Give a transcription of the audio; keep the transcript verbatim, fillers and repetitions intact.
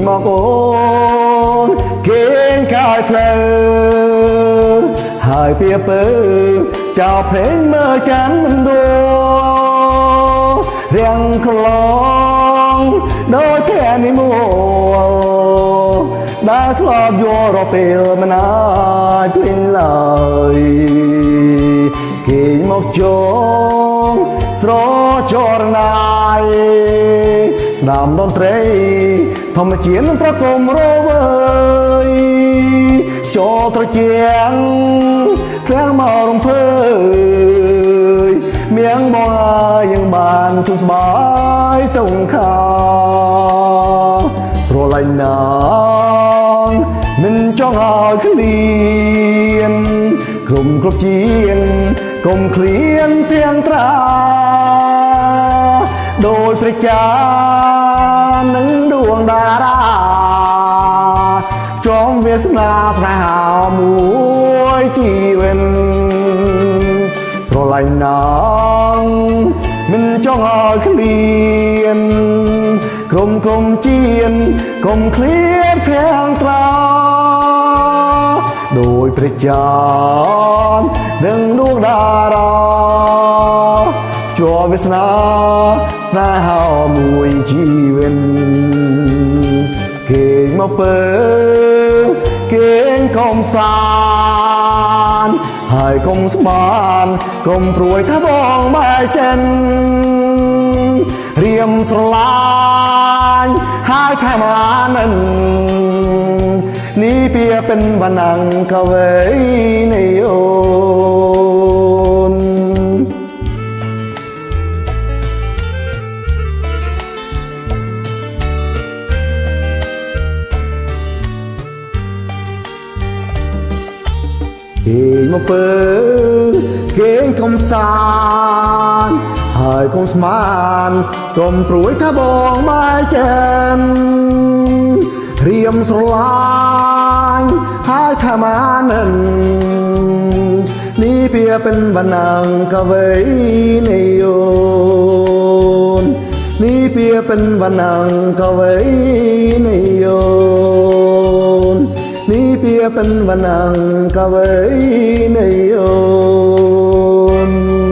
មកអូនគេងកាយផ្លូវហើយពីពើចោលភ្លេងមើលចាំមិនដួរៀងក្លងដោយតែនេះមួដែលធ្លាប់យល់រពេលមិនអាចភ្លេងឡើយគេមកជងស្រចរណាយស្ដាំតន្ត្រីធម្មជាតិនឹងប្រគំរវើយចូលត្រជាងឃ្លាំងមករំភើយមៀងបងអើយយើងបានជួបស្បាយតុងខាស្រឡាញ់ណាស់មិនចង់ឲ្យឃ្លៀនក្រុមគ្រប់ជាងកុំឃ្លៀនទាំងត្រាដោយព្រះចានឹងដួងតារាចងវាសនាស្នេហាមួយជីវិតស្រឡាញ់ណាស់មិនចង់ឲ្យឃ្លៀនក្រុមគុំជៀនកុំឃ្លៀនទាំងត្រាដោយព្រះចានឹងដួងតារាជាប់វាសនាស្នេហាមួយជីវិតគេមកពើគេកុំសានហើយកុំស្មានកុំព្រួយថាបងបែកចិនរៀមស្រឡាញ់ហើយខែមកនិននេះពីเป็นวันนังកវេនៃអូនគេមកពើគេកំសាន្តហើយកុំស្មានកុំព្រួយថាបងបែកចិនរៀមស្រឡាញ់ហើយថាមកនិននេះពីเป็นวันนังកវេនៃអូននេះពីเป็นวันนังកវេនៃអូននេះពីเป็นวันนังกวេនៃអូន